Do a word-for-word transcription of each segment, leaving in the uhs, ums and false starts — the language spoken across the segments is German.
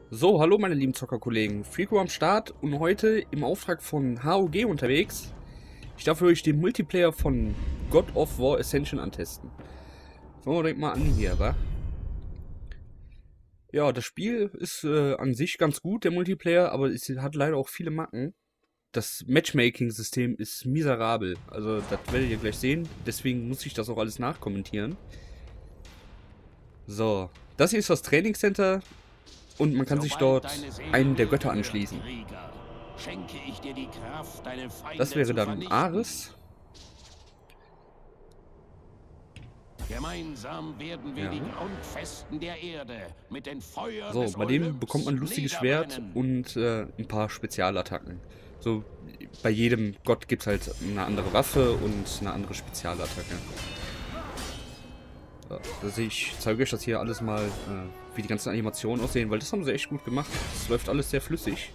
So, hallo meine lieben Zockerkollegen, Frico am Start und heute im Auftrag von H O G unterwegs. Ich darf für euch den Multiplayer von God of War Ascension antesten. Fangen wir direkt mal an hier, wa? Ja, das Spiel ist äh, an sich ganz gut, der Multiplayer, aber es hat leider auch viele Macken. Das Matchmaking-System ist miserabel, also das werdet ihr gleich sehen, deswegen muss ich das auch alles nachkommentieren. So, das hier ist das Trainingscenter. Und man kann sich dort einen der Götter anschließen. Das wäre dann Ares. Gemeinsam werden wir Ja. die Grundfesten der Erde mit den Feuern So, des bei dem Olymps bekommt man ein lustiges Schwert und äh, ein paar Spezialattacken. So, bei jedem Gott gibt es halt eine andere Waffe und eine andere Spezialattacke. So, also ich zeige euch das hier alles mal, äh, wie die ganzen Animationen aussehen, weil das haben sie echt gut gemacht. Es läuft alles sehr flüssig.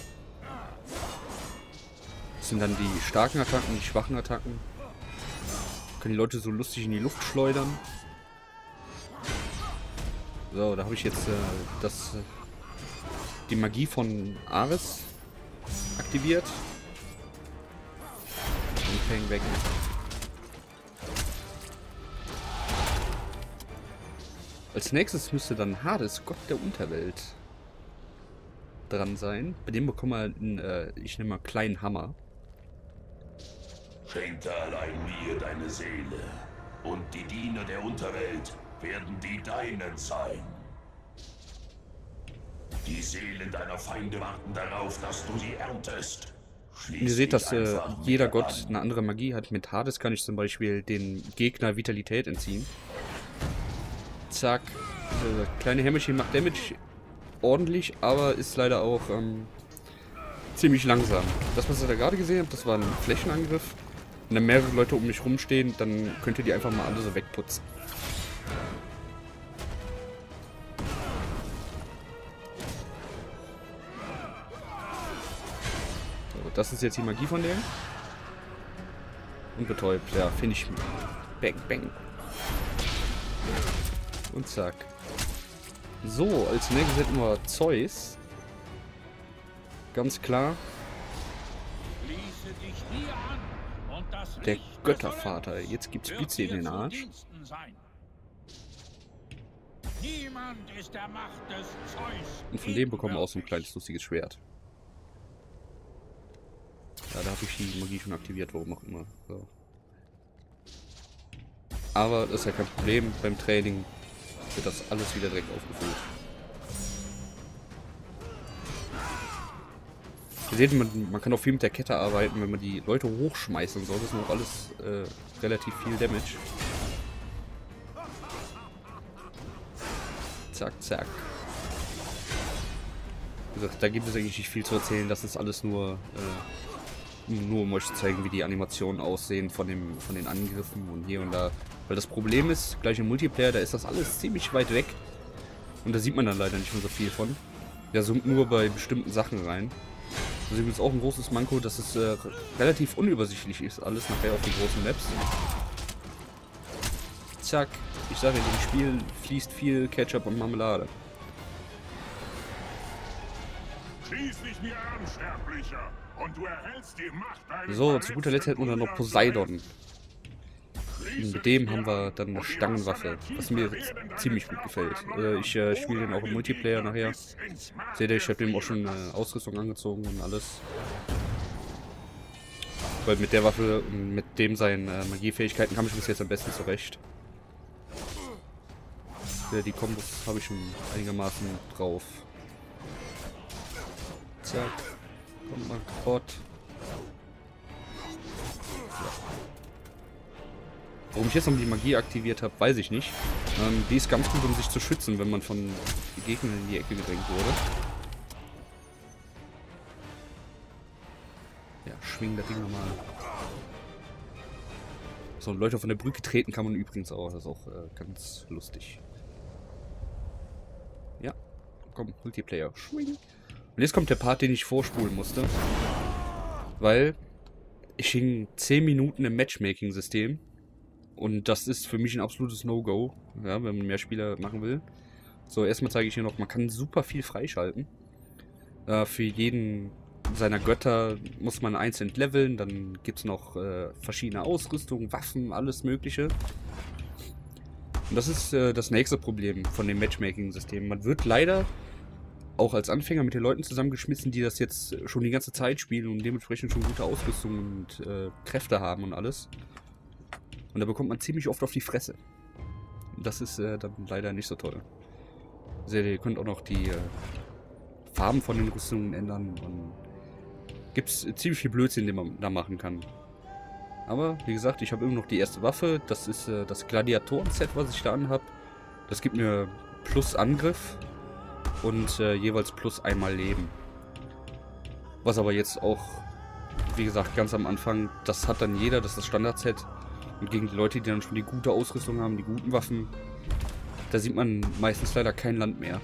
Das sind dann die starken Attacken, die schwachen Attacken. Können die Leute so lustig in die Luft schleudern. So, da habe ich jetzt äh, das, äh, die Magie von Ares aktiviert. Und fängt weg. Als nächstes müsste dann Hades, Gott der Unterwelt, dran sein. Bei dem bekommen wir einen, äh, ich nehme mal, kleinen Hammer. Schenke allein mir deine Seele, und die Diener der Unterwelt werden die deinen sein. Die Seelen deiner Feinde warten darauf, dass du sie erntest. Und ihr seht, dass äh, jeder Gott eine andere Magie hat. Mit Hades kann ich zum Beispiel den Gegner Vitalität entziehen. Zack. Äh, kleine Hämmerchen macht Damage ordentlich, aber ist leider auch ähm, ziemlich langsam. Das, was ihr da gerade gesehen habt, das war ein Flächenangriff. Wenn da mehrere Leute um mich rumstehen, dann könnt ihr die einfach mal alle so wegputzen. So, das ist jetzt die Magie von dem. Und betäubt, ja, finde ich. Bang, bang. Und zack. So, als nächstes hätten wir Zeus. Ganz klar. Der Göttervater. Jetzt gibt's Blitze in den Arsch. Und von dem bekommen wir auch so ein kleines lustiges Schwert. Ja, da habe ich die Magie schon aktiviert, warum auch immer. So. Aber das ist ja kein Problem. Beim Training wird das alles wieder direkt aufgefüllt. Ihr seht, man, man kann auch viel mit der Kette arbeiten, wenn man die Leute hochschmeißt und so. Das ist noch alles äh, relativ viel Damage. Zack, zack. Wie gesagt, da gibt es eigentlich nicht viel zu erzählen. Das ist alles nur, äh, nur um euch zu zeigen, wie die Animationen aussehen von, dem, von den Angriffen und hier und da. Weil das Problem ist, gleich im Multiplayer, da ist das alles ziemlich weit weg. Und da sieht man dann leider nicht mehr so viel von. Der zoomt nur bei bestimmten Sachen rein. Das ist übrigens auch ein großes Manko, dass es äh, relativ unübersichtlich ist, alles nachher auf den großen Maps. Zack. Ich sage, in dem Spiel fließt viel Ketchup und Marmelade. Schließlich mir an, Sterblicher, und du erhältst die Macht eines So, zu guter Letzt hätten wir dann noch Poseidon. Und mit dem haben wir dann eine Stangenwaffe, was mir ziemlich gut gefällt. Äh, ich äh, spiele den auch im Multiplayer nachher. Seht ihr, ich habe dem auch schon äh, Ausrüstung angezogen und alles. Weil mit der Waffe und mit dem seinen äh, Magiefähigkeiten kam ich bis jetzt am besten zurecht. Äh, die Kombos habe ich schon einigermaßen drauf. Zack. Kommt mal kaputt. Warum ich jetzt noch die Magie aktiviert habe, weiß ich nicht. Ähm, die ist ganz gut, um sich zu schützen, wenn man von Gegnern in die Ecke gedrängt wurde. Ja, schwing das Ding nochmal. So, und Leute von der Brücke treten kann man übrigens auch. Das ist auch äh, ganz lustig. Ja, komm, Multiplayer. Schwing. Und jetzt kommt der Part, den ich vorspulen musste. Weil ich hing zehn Minuten im Matchmaking-System. Und das ist für mich ein absolutes No-Go, ja, wenn man mehr Spieler machen will. So, erstmal zeige ich hier noch, man kann super viel freischalten. Äh, für jeden seiner Götter muss man einzeln leveln. Dann gibt es noch äh, verschiedene Ausrüstungen, Waffen, alles mögliche. Und das ist äh, das nächste Problem von dem Matchmaking-System. Man wird leider auch als Anfänger mit den Leuten zusammengeschmissen, die das jetzt schon die ganze Zeit spielen und dementsprechend schon gute Ausrüstung und äh, Kräfte haben und alles. Und da bekommt man ziemlich oft auf die Fresse. Das ist äh, dann leider nicht so toll. Also ihr könnt auch noch die äh, Farben von den Rüstungen ändern. Und gibt es ziemlich viel Blödsinn, den man da machen kann. Aber wie gesagt, ich habe immer noch die erste Waffe. Das ist äh, das Gladiatoren-Set, was ich da anhab. Das gibt mir plus Angriff und äh, jeweils plus einmal Leben. Was aber jetzt auch, wie gesagt, ganz am Anfang, das hat dann jeder, das ist das Standard-Set. Und gegen die Leute, die dann schon die gute Ausrüstung haben, die guten Waffen, da sieht man meistens leider kein Land mehr.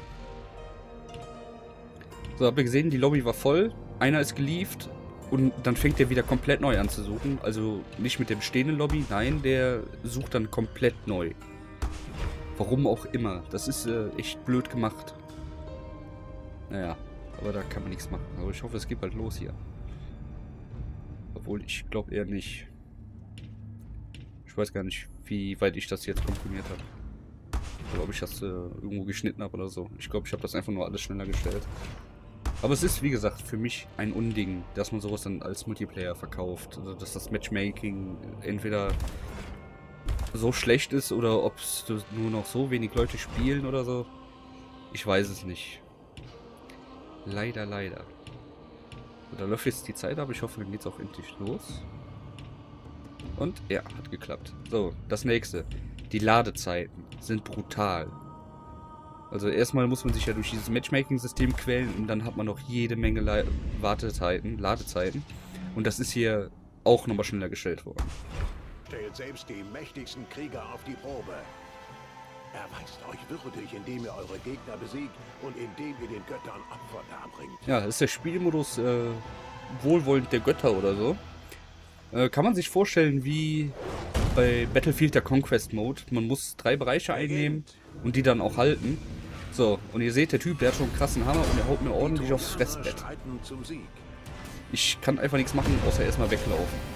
So, habt ihr gesehen, die Lobby war voll, einer ist gelieft und dann fängt der wieder komplett neu an zu suchen. Also nicht mit dem stehenden Lobby, nein, der sucht dann komplett neu. Warum auch immer, das ist äh, echt blöd gemacht. Naja, aber da kann man nichts machen. Aber ich hoffe, es geht bald los hier. Obwohl, ich glaube eher nicht. Ich weiß gar nicht, wie weit ich das jetzt komprimiert habe. Oder ob ich das äh, irgendwo geschnitten habe oder so. Ich glaube, ich habe das einfach nur alles schneller gestellt. Aber es ist, wie gesagt, für mich ein Unding, dass man sowas dann als Multiplayer verkauft. Also, dass das Matchmaking entweder so schlecht ist oder ob es nur noch so wenig Leute spielen oder so. Ich weiß es nicht. Leider, leider. So, da läuft jetzt die Zeit ab. Ich hoffe, dann geht es auch endlich los. Und ja, hat geklappt. So, das nächste. Die Ladezeiten sind brutal. Also erstmal muss man sich ja durch dieses Matchmaking-System quälen und dann hat man noch jede Menge Le Wartezeiten, Ladezeiten. Und das ist hier auch nochmal schneller gestellt worden. Stellt selbst die mächtigsten Krieger auf die Probe. Erweist euch würdig, indem ihr eure Gegner besiegt und indem ihr den Göttern Opfer darbringt. Ja, das ist der Spielmodus äh, Wohlwollend der Götter oder so. Äh, kann man sich vorstellen wie bei Battlefield der Conquest Mode. Man muss drei Bereiche einnehmen und die dann auch halten. So, und ihr seht, der Typ, der hat schon einen krassen Hammer und er haut mir ordentlich aufs Fressbrett. Ich kann einfach nichts machen, außer erstmal weglaufen.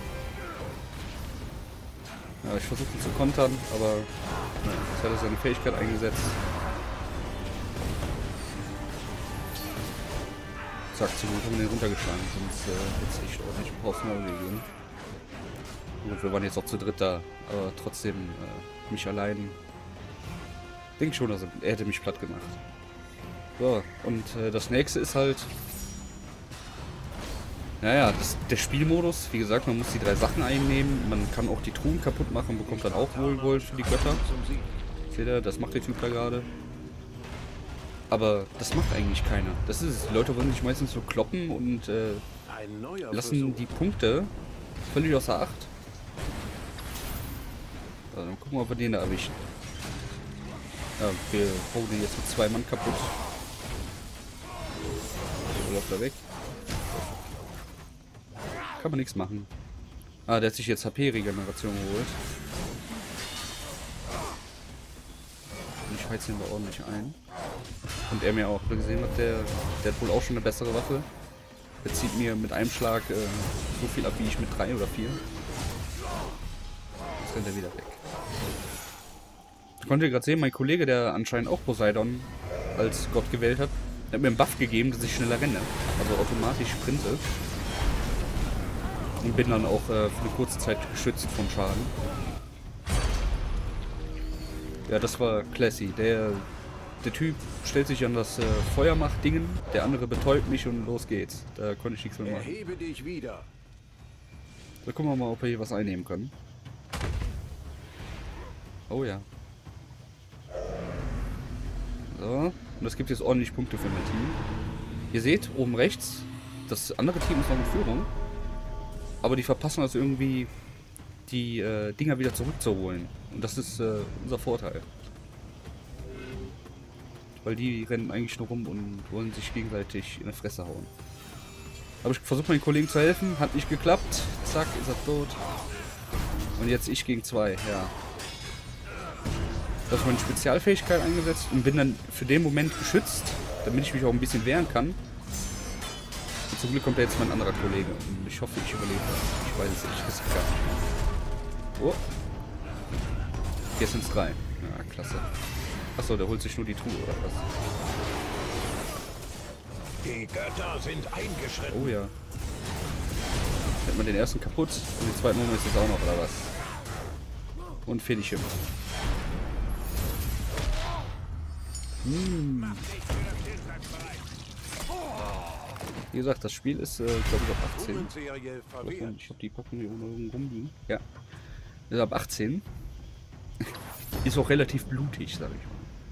Ja, ich versuche ihn zu kontern, aber ja, jetzt hat er seine Fähigkeit eingesetzt. Zack, zum Glück haben wir den runtergeschlagen, sonst äh, hätte es echt ordentlich aufs Maul gegeben. Gut, wir waren jetzt auch zu dritt da, aber trotzdem äh, mich allein. Ich denke schon, also er hätte mich platt gemacht. So, und äh, das nächste ist halt. Naja, das, der Spielmodus, wie gesagt, man muss die drei Sachen einnehmen, man kann auch die Truhen kaputt machen, bekommt dann auch Wohlwoll für die Götter. Seht ihr, das macht der Typ da gerade. Aber das macht eigentlich keiner. Das ist es. Die Leute wollen sich meistens so kloppen und äh, lassen die Punkte völlig außer Acht. So, dann gucken wir, ob wir den da erwischen. Ja, wir hauen den jetzt mit zwei Mann kaputt. So, läuft er weg. Kann man nichts machen. Ah, der hat sich jetzt H P-Regeneration geholt. Und ich heiz ihn da ordentlich ein. Und er mir auch. Habt ihr gesehen, hat der, der hat wohl auch schon eine bessere Waffe. Der zieht mir mit einem Schlag äh, so viel ab, wie ich mit drei oder vier. Jetzt rennt er wieder weg. Ich konnte gerade sehen, mein Kollege, der anscheinend auch Poseidon als Gott gewählt hat, hat mir einen Buff gegeben, dass ich schneller renne. Also automatisch sprinte. Und bin dann auch äh, für eine kurze Zeit geschützt vom Schaden. Ja, das war classy. Der, der Typ stellt sich an das äh, Feuermacht-Dingen, der andere betäubt mich und los geht's. Da konnte ich nichts mehr machen. Erhebe dich wieder. Da gucken wir mal, ob wir hier was einnehmen können. Oh ja. So, und das gibt jetzt ordentlich Punkte für mein Team. Ihr seht, oben rechts, das andere Team ist noch in Führung. Aber die verpassen also irgendwie, die äh, Dinger wieder zurückzuholen. Und das ist äh, unser Vorteil. Weil die rennen eigentlich nur rum und wollen sich gegenseitig in die Fresse hauen. Aber ich versuche meinen Kollegen zu helfen, hat nicht geklappt. Zack, ist er tot. Und jetzt ich gegen zwei, ja. Da habe ich meine Spezialfähigkeit eingesetzt und bin dann für den Moment geschützt, damit ich mich auch ein bisschen wehren kann. Und zum Glück kommt da jetzt mein anderer Kollege. Und ich hoffe, ich überlebe. Ich weiß es nicht. Das ist gar nicht. Oh. Jetzt sind es drei. Ja, klasse. Achso, der holt sich nur die Truhe, oder was? Die Götter sind eingeschritten. Oh ja. Hätten wir den ersten kaputt und den zweiten Moment ist es auch noch, oder was? Und Finish. Hm. Wie gesagt, das Spiel ist, äh, glaube ich, ab achtzehn. Ich habe die Packung hier oben rumliegen. Ja. Ist ab achtzehn. Ist auch relativ blutig, sag ich mal.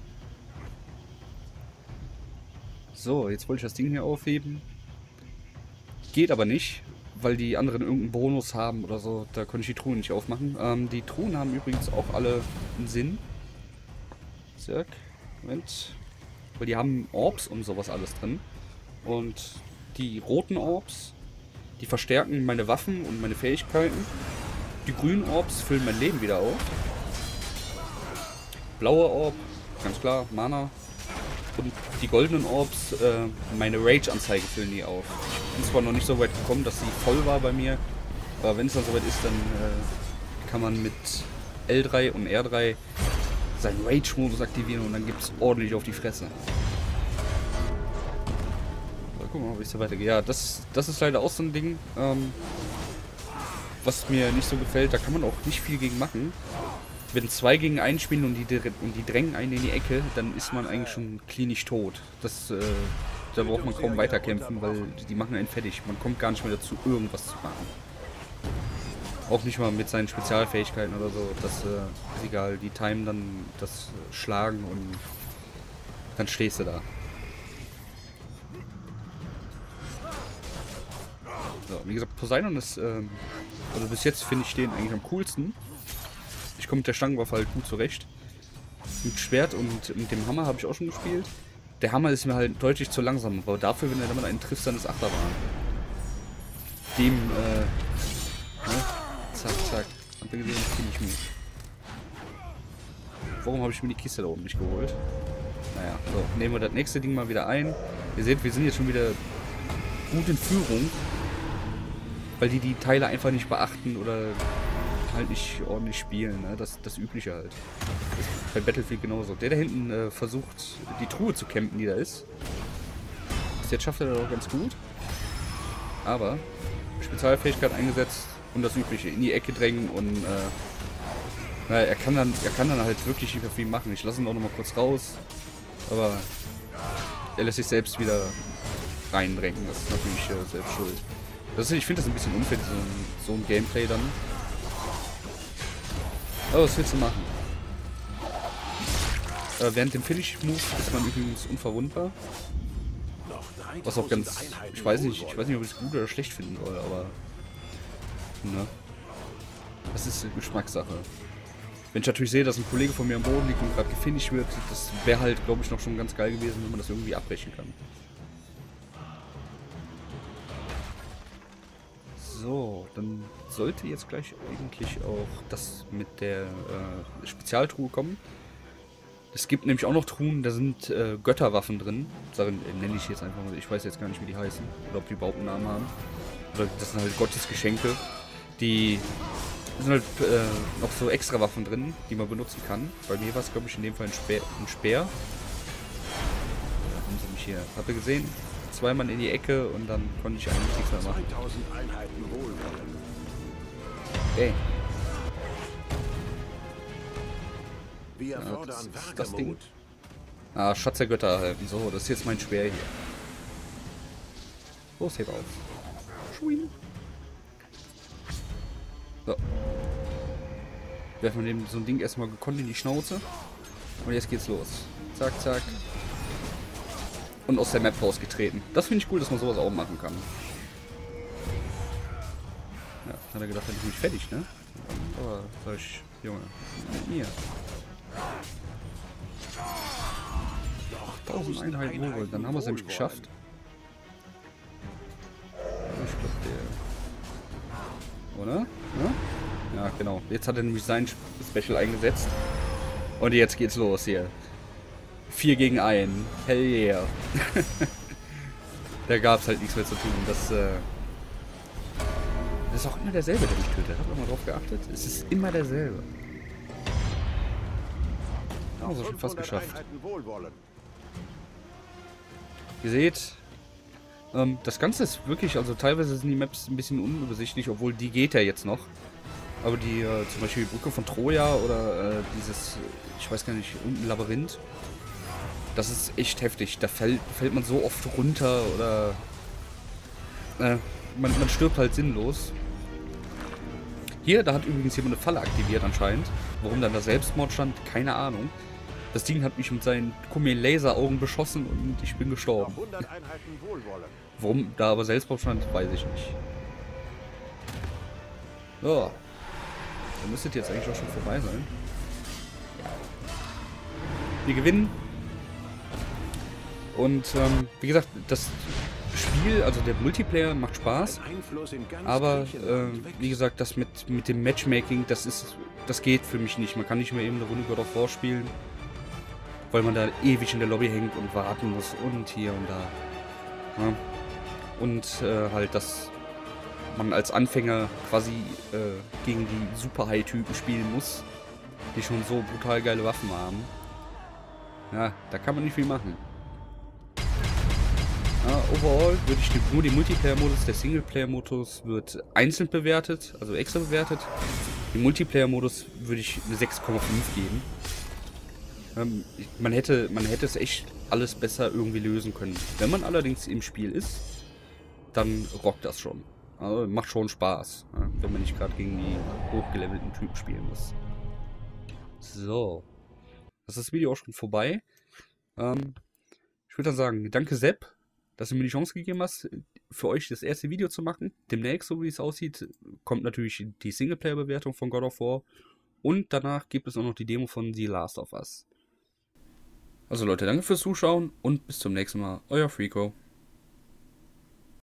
So, jetzt wollte ich das Ding hier aufheben. Geht aber nicht, weil die anderen irgendeinen Bonus haben oder so. Da konnte ich die Truhen nicht aufmachen. Ähm, die Truhen haben übrigens auch alle einen Sinn. Zack. Moment. Weil die haben Orbs und sowas alles drin. Und die roten Orbs, die verstärken meine Waffen und meine Fähigkeiten. Die grünen Orbs füllen mein Leben wieder auf. Blauer Orb, ganz klar, Mana. Und die goldenen Orbs, äh, meine Rage-Anzeige füllen die auf. Ich bin zwar noch nicht so weit gekommen, dass sie voll war bei mir. Aber wenn es dann soweit ist, dann äh, kann man mit L drei und R drei seinen Rage-Modus aktivieren und dann gibt es ordentlich auf die Fresse. So, gucken wir mal, wie es da weitergeht. Ja, das, das ist leider auch so ein Ding, ähm, was mir nicht so gefällt. Da kann man auch nicht viel gegen machen. Wenn zwei gegen einen spielen und die, und die drängen einen in die Ecke, dann ist man eigentlich schon klinisch tot. Das, äh, da braucht man kaum weiterkämpfen, weil die machen einen fertig. Man kommt gar nicht mehr dazu, irgendwas zu machen. Auch nicht mal mit seinen Spezialfähigkeiten oder so. Das äh, ist egal. Die timen dann das Schlagen und dann stehst du da. So, wie gesagt, Poseidon ist, ähm, also bis jetzt finde ich den eigentlich am coolsten. Ich komme mit der Stangenwaffe halt gut zurecht. Mit Schwert und mit dem Hammer habe ich auch schon gespielt. Der Hammer ist mir halt deutlich zu langsam, aber dafür, wenn er damit einen trifft, dann ist Achterbahn. Dem, äh, ne? Zack, zack. Habt ihr gesehen, das finde ich gut. Warum habe ich mir die Kiste da oben nicht geholt? Naja, so, nehmen wir das nächste Ding mal wieder ein. Ihr seht, wir sind jetzt schon wieder gut in Führung. Weil die die Teile einfach nicht beachten oder halt nicht ordentlich spielen, ne? Das das Übliche halt. Das ist bei Battlefield genauso. Der da hinten äh, versucht, die Truhe zu campen, die da ist. Bis jetzt schafft er das auch ganz gut. Aber Spezialfähigkeit eingesetzt und das Übliche. In die Ecke drängen und äh, naja, er kann dann er kann dann halt wirklich nicht mehr viel machen. Ich lasse ihn auch noch mal kurz raus. Aber er lässt sich selbst wieder reindrängen. Das ist natürlich äh, selbst schuld. Das ist, ich finde das ein bisschen unfair, so ein, so ein Gameplay dann. Aber was willst du machen? Äh, während dem Finish-Move ist man übrigens unverwundbar. Was auch ganz... Ich weiß nicht, ich weiß nicht, ob ich es gut oder schlecht finden soll, aber... Ne? Das ist Geschmackssache. Wenn ich natürlich sehe, dass ein Kollege von mir am Boden liegt und gerade gefinisht wird, das wäre halt, glaube ich, noch schon ganz geil gewesen, wenn man das irgendwie abbrechen kann. So, dann sollte jetzt gleich eigentlich auch das mit der äh, Spezialtruhe kommen. Es gibt nämlich auch noch Truhen, da sind äh, Götterwaffen drin. Sagen, äh, nenne ich jetzt einfach mal, ich weiß jetzt gar nicht, wie die heißen. Oder ob die überhaupt einen Namen haben. Oder das sind halt Gottes Geschenke. Die sind halt äh, noch so extra Waffen drin, die man benutzen kann. Bei mir war es, glaube ich, in dem Fall ein Speer. Ein Speer. Da haben sie mich hier. Habt ihr gesehen? Zweimal in die Ecke und dann konnte ich eigentlich nichts mehr machen. Okay. Wir Ja, fordern das, ist das Ding. Wagemut. Ah, Schatz der Götter erhalten. So, das ist jetzt mein Speer hier. Los, heb auf. Schwing. So. Werfen wir dem so ein Ding erstmal gekonnt in die Schnauze. Und jetzt geht's los. Zack, zack. Und aus der Map rausgetreten. Das finde ich cool, dass man sowas auch machen kann. Ja, hat er gedacht, dann bin ich fertig, ne? Aber sag ich, Junge, mit mir. tausend Einheiten Wohlwollen, dann haben wir es nämlich geschafft. Ich glaube, der... Oder? Ja? Ja, genau. Jetzt hat er nämlich sein Special eingesetzt. Und jetzt geht's los hier. Vier gegen einen. Hell yeah. Da gab's halt nichts mehr zu tun. Das, äh das ist auch immer derselbe, der mich tötet. Habt ihr mal drauf geachtet? Es ist immer derselbe. Ja, so schon fast geschafft. Ihr seht, ähm, das Ganze ist wirklich, also teilweise sind die Maps ein bisschen unübersichtlich, obwohl die geht ja jetzt noch. Aber die, äh, zum Beispiel die Brücke von Troja oder äh, dieses, ich weiß gar nicht, unten Labyrinth. Das ist echt heftig. Da fällt, fällt man so oft runter oder äh, man, man stirbt halt sinnlos. Hier, da hat übrigens jemand eine Falle aktiviert anscheinend. Warum dann da Selbstmord stand, keine Ahnung. Das Ding hat mich mit seinen Kummer-Laseraugen beschossen und ich bin gestorben. Warum da aber Selbstmord stand, weiß ich nicht. So. Dann müsste jetzt eigentlich auch schon vorbei sein. Wir gewinnen. Und ähm, wie gesagt, das Spiel, also der Multiplayer macht Spaß. Aber äh, wie gesagt, das mit, mit dem Matchmaking, das ist, das geht für mich nicht. Man kann nicht mehr eben eine Runde God of War spielen, weil man da ewig in der Lobby hängt und warten muss und hier und da. Ja. Und äh, halt, dass man als Anfänger quasi äh, gegen die Super-High-Typen spielen muss, die schon so brutal geile Waffen haben. Ja, da kann man nicht viel machen. Ja, overall würde ich nur den Multiplayer-Modus, der Singleplayer-Modus wird einzeln bewertet, also extra bewertet. Den Multiplayer-Modus würde ich eine sechs Komma fünf geben. Ähm, man hätte, man hätte es echt alles besser irgendwie lösen können. Wenn man allerdings im Spiel ist, dann rockt das schon. Also macht schon Spaß, ja, wenn man nicht gerade gegen die hochgelevelten Typen spielen muss. So. Das ist das Video auch schon vorbei. Ähm, ich würde dann sagen, danke Sepp, dass du mir die Chance gegeben hast, für euch das erste Video zu machen. Demnächst, so wie es aussieht, kommt natürlich die Singleplayer-Bewertung von God of War. Und danach gibt es auch noch die Demo von The Last of Us. Also Leute, danke fürs Zuschauen und bis zum nächsten Mal. Euer Freako.